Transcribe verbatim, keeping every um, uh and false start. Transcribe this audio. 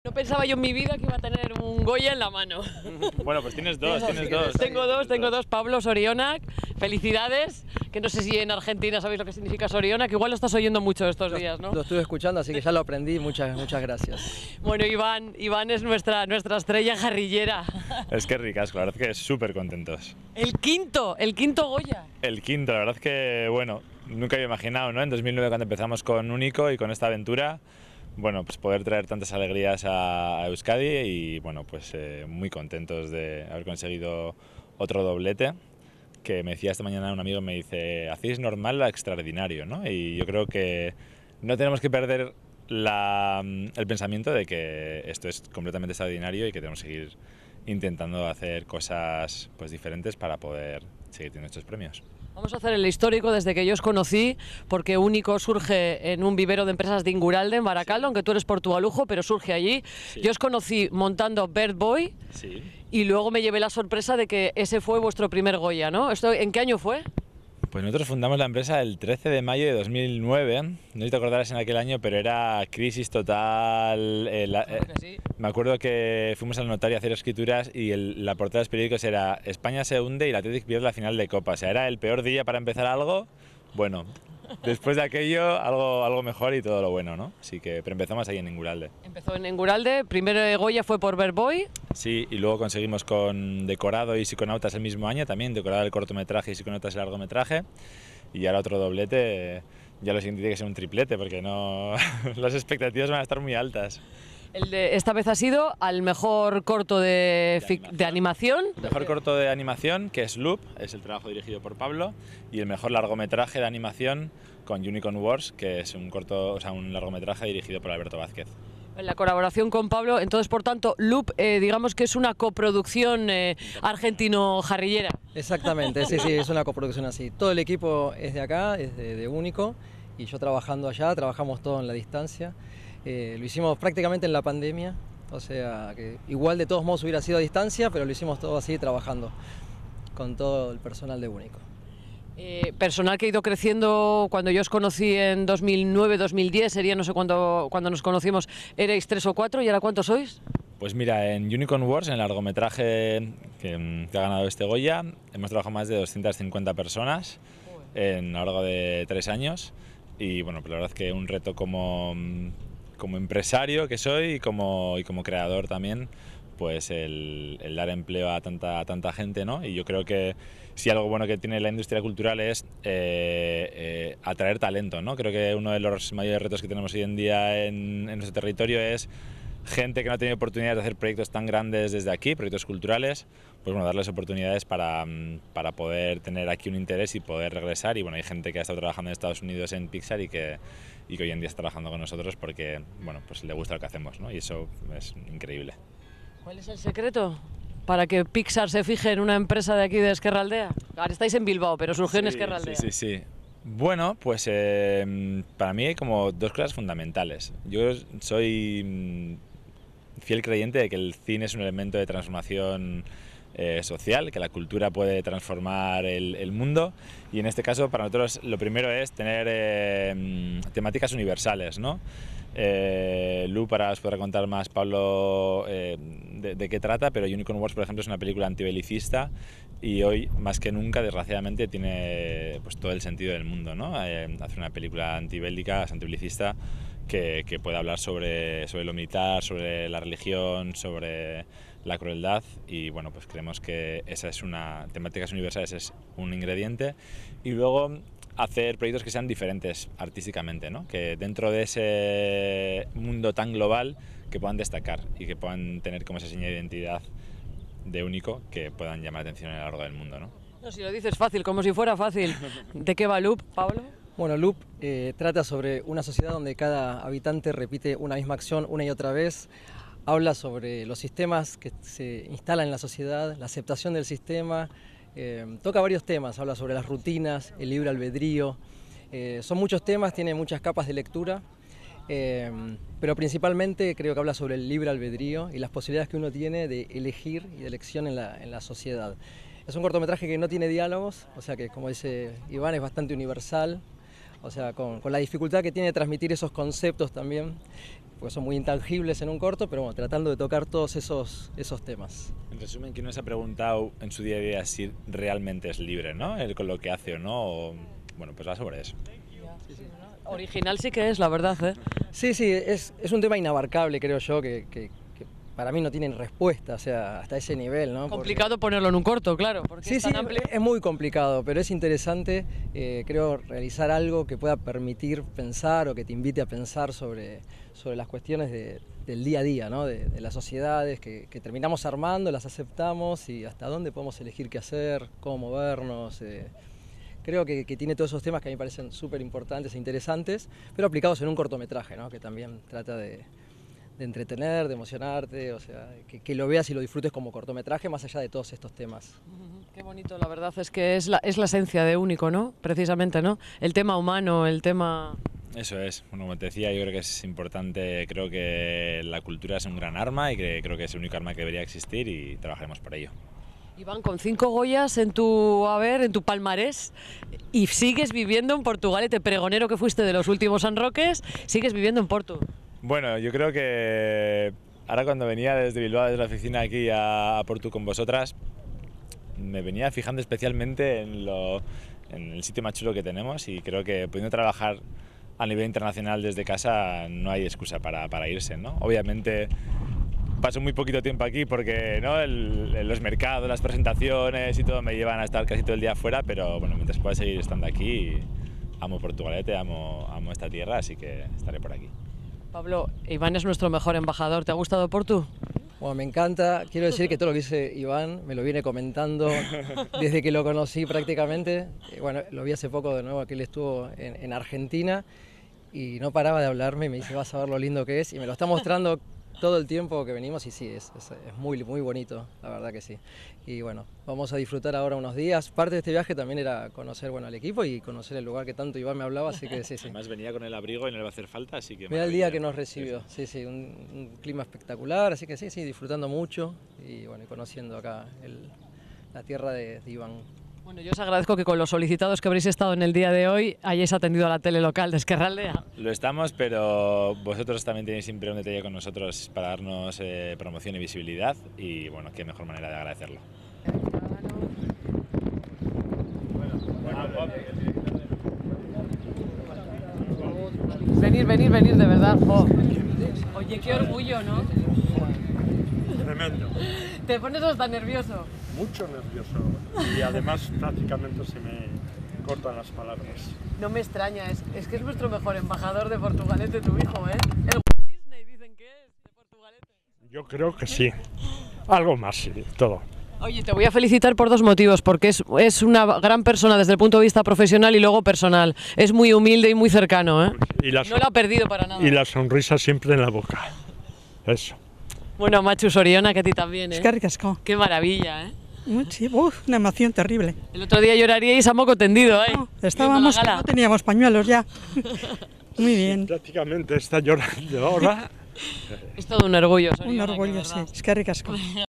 No pensaba yo en mi vida que iba a tener un Goya en la mano. Bueno, pues tienes dos, tienes dos. Tengo dos, tengo dos. Pablo Sorionak, felicidades. Que no sé si en Argentina sabéis lo que significa Sorionak, que igual lo estás oyendo mucho estos días, ¿no? Lo estuve escuchando, así que ya lo aprendí. Muchas, muchas gracias. Bueno, Iván, Iván es nuestra, nuestra estrella jarrillera. Es que ricasco, la verdad que súper contentos. El quinto, el quinto Goya. El quinto, la verdad que, bueno, nunca había imaginado, ¿no? En dos mil nueve, cuando empezamos con Único y con esta aventura, bueno, pues poder traer tantas alegrías a, a Euskadi y, bueno, pues eh, muy contentos de haber conseguido otro doblete. Que me decía esta mañana un amigo, me dice, hacéis normal lo extraordinario, ¿no? Y yo creo que no tenemos que perder la, el pensamiento de que esto es completamente extraordinario y que tenemos que seguir intentando hacer cosas pues diferentes para poder seguir teniendo estos premios. Vamos a hacer el histórico desde que yo os conocí, porque Único surge en un vivero de empresas de Inguralde, en Barakaldo, sí. Aunque tú eres portugalujo, pero surge allí. Sí. Yo os conocí montando Bird Boy, sí. Y luego me llevé la sorpresa de que ese fue vuestro primer Goya, ¿no? ¿Esto, ¿En qué año fue? Pues nosotros fundamos la empresa el trece de mayo de dos mil nueve, no sé si te acordarás en aquel año, pero era crisis total. Eh, la, eh, sí. Me acuerdo que fuimos al notario a hacer escrituras y el, la portada de los periódicos era España se hunde y la Athletic pierde la final de Copa. O sea, era el peor día para empezar algo. Bueno, después de aquello, algo, algo mejor y todo lo bueno, ¿no? Así que, pero empezamos ahí en Inguralde. Empezó en Inguralde, primero Goya fue por Bird Boy. Sí, y luego conseguimos con Decorado y Psiconautas el mismo año también, Decorado el cortometraje y Psiconautas el largometraje. Y ahora otro doblete, ya lo siguiente tiene que ser un triplete, porque no las expectativas van a estar muy altas. El de esta vez ha sido al mejor corto de, de, animación. de animación. Mejor corto de animación, que es Loop, es el trabajo dirigido por Pablo, y el mejor largometraje de animación con Unicorn Wars, que es un corto, o sea, un largometraje dirigido por Alberto Vázquez. En la colaboración con Pablo, entonces por tanto Loop, eh, digamos que es una coproducción eh, argentino-jarrillera. Exactamente, sí, sí, es una coproducción así. Todo el equipo es de acá, es de, de Único, y yo trabajando allá, trabajamos todo en la distancia. Eh, lo hicimos prácticamente en la pandemia, o sea que igual de todos modos hubiera sido a distancia, pero lo hicimos todo así trabajando con todo el personal de Único. Eh, personal que ha ido creciendo. Cuando yo os conocí en dos mil nueve, dos mil diez, sería no sé cuándo, cuando nos conocimos, erais tres o cuatro, ¿y ahora cuántos sois? Pues mira, en Unicorn Wars, en el largometraje que, que ha ganado este Goya, hemos trabajado más de doscientas cincuenta personas en, a lo largo de tres años y bueno, pues la verdad es que un reto como como empresario que soy y como, y como creador también, pues el, el dar empleo a tanta, a tanta gente, ¿no? Y yo creo que si algo bueno que tiene la industria cultural es eh, eh, atraer talento, ¿no? Creo que uno de los mayores retos que tenemos hoy en día en, en nuestro territorio es gente que no ha tenido oportunidades de hacer proyectos tan grandes desde aquí, proyectos culturales, pues bueno, darles oportunidades para, para poder tener aquí un interés y poder regresar. Y bueno, hay gente que ha estado trabajando en Estados Unidos en Pixar y que, y que hoy en día está trabajando con nosotros porque, bueno, pues le gusta lo que hacemos, ¿no? Y eso es increíble. ¿Cuál es el secreto para que Pixar se fije en una empresa de aquí de Ezkerraldea? Ahora estáis en Bilbao, pero surgió sí, en Ezkerraldea. Sí, sí, sí. Bueno, pues eh, para mí hay como dos cosas fundamentales. Yo soy fiel creyente de que el cine es un elemento de transformación eh, social, que la cultura puede transformar el, el mundo y en este caso para nosotros lo primero es tener eh, temáticas universales, ¿no? Eh, Lu para os podrá contar más Pablo eh, de, de qué trata, pero Unicorn Wars por ejemplo es una película antibelicista y hoy más que nunca desgraciadamente tiene pues todo el sentido del mundo, ¿no? Eh, hacer una película antibélica, antibelicista que, que pueda hablar sobre, sobre lo militar, sobre la religión, sobre la crueldad y bueno, pues creemos que esa es una temáticas universales, es un ingrediente y luego hacer proyectos que sean diferentes artísticamente, ¿no? Que dentro de ese mundo tan global que puedan destacar y que puedan tener como esa señal de identidad de único que puedan llamar la atención a lo largo del mundo, ¿no? No, si lo dices fácil, como si fuera fácil. ¿De qué va Loop, Pablo? Bueno, Loop eh, trata sobre una sociedad donde cada habitante repite una misma acción una y otra vez. Habla sobre los sistemas que se instalan en la sociedad, la aceptación del sistema. Eh, toca varios temas, habla sobre las rutinas, el libre albedrío. Eh, son muchos temas, tiene muchas capas de lectura. Eh, pero principalmente creo que habla sobre el libre albedrío y las posibilidades que uno tiene de elegir y de elección en la, en la sociedad. Es un cortometraje que no tiene diálogos, o sea que como dice Iván es bastante universal, o sea con, con la dificultad que tiene de transmitir esos conceptos también. porque son muy intangibles en un corto, pero bueno, tratando de tocar todos esos, esos temas. En resumen, ¿quién nos ha preguntado en su día a día si realmente es libre, ¿no? Él con lo que hace o no, o, bueno, pues va sobre eso. Sí, sí, ¿no? Original sí que es, la verdad, ¿eh? Sí, sí, es, es un tema inabarcable, creo yo, que, que, que para mí no tienen respuesta, o sea, hasta ese nivel, ¿no? Complicado porque... ponerlo en un corto, claro, porque sí, es tan sí, amplio. Es muy complicado, pero es interesante, eh, creo, realizar algo que pueda permitir pensar o que te invite a pensar sobre, sobre las cuestiones de, del día a día, ¿no? de, de las sociedades que, que terminamos armando, las aceptamos y hasta dónde podemos elegir qué hacer, cómo movernos. Eh. Creo que, que tiene todos esos temas que a mí me parecen súper importantes e interesantes, pero aplicados en un cortometraje, ¿no? Que también trata de, de entretener, de emocionarte, o sea, que, que lo veas y lo disfrutes como cortometraje más allá de todos estos temas. Qué bonito, la verdad es que es la, es la esencia de Único, ¿no? Precisamente, ¿no? El tema humano, el tema... Eso es, bueno, como te decía, yo creo que es importante, creo que la cultura es un gran arma y que creo que es el único arma que debería existir y trabajaremos por ello. Iván, con cinco Goyas en tu haber, en tu palmarés, y sigues viviendo en Portugalete, pregonero que fuiste de los últimos San Roques, sigues viviendo en Porto. Bueno, yo creo que ahora cuando venía desde Bilbao, desde la oficina aquí a, a Porto con vosotras, me venía fijando especialmente en, lo, en el sitio más chulo que tenemos y creo que pudiendo trabajar a nivel internacional desde casa no hay excusa para, para irse, ¿no? Obviamente paso muy poquito tiempo aquí porque ¿no? el, los mercados, las presentaciones y todo me llevan a estar casi todo el día afuera, pero bueno, mientras pueda seguir estando aquí, amo Portugalete, amo, amo esta tierra, así que estaré por aquí. Pablo, Iván es nuestro mejor embajador, ¿te ha gustado Porto? Bueno, me encanta, quiero decir que todo lo que dice Iván me lo viene comentando desde que lo conocí prácticamente. Bueno, lo vi hace poco de nuevo, que él estuvo en, en Argentina y no paraba de hablarme y me dice, vas a ver lo lindo que es, y me lo está mostrando todo el tiempo que venimos y sí, es, es, es muy, muy bonito, la verdad que sí. Y bueno, vamos a disfrutar ahora unos días. Parte de este viaje también era conocer bueno, al equipo y conocer el lugar que tanto Iván me hablaba, así que sí, sí. Además venía con el abrigo y no le va a hacer falta, así que... Mira el día que nos recibió, sí, sí, un, un clima espectacular, así que sí, sí, disfrutando mucho y bueno, conociendo acá el, la tierra de, de Iván. Bueno, yo os agradezco que con los solicitados que habréis estado en el día de hoy hayáis atendido a la tele local de Ezkerraldea. Lo estamos, pero vosotros también tenéis siempre un detalle con nosotros para darnos eh, promoción y visibilidad y bueno, qué mejor manera de agradecerlo. Venir, venir, venir, de verdad, jo. Oye, qué orgullo, ¿no? Tremendo. Te pones hasta nervioso. Mucho nervioso y además prácticamente se me cortan las palabras. No me extraña, es, es que es nuestro mejor embajador de Portugalete, tu hijo, ¿eh? El Disney dicen que es de Portugalete. Yo creo que sí. Algo más, sí, todo. Oye, te voy a felicitar por dos motivos, porque es, es una gran persona desde el punto de vista profesional y luego personal. Es muy humilde y muy cercano, ¿eh? Y la no lo ha perdido para nada. Y la sonrisa siempre en la boca. Eso. Bueno, Machu Soriona, que a ti también, ¿eh? Es que ricasco. Qué maravilla, ¿eh? Sí, uf, una emoción terrible. El otro día lloraríais a moco tendido, ¿eh? No, estábamos que no teníamos pañuelos ya. Muy bien. Sí, prácticamente está llorando ahora. Es todo un orgullo, Soriona. Un orgullo, sí. Es que ricasco.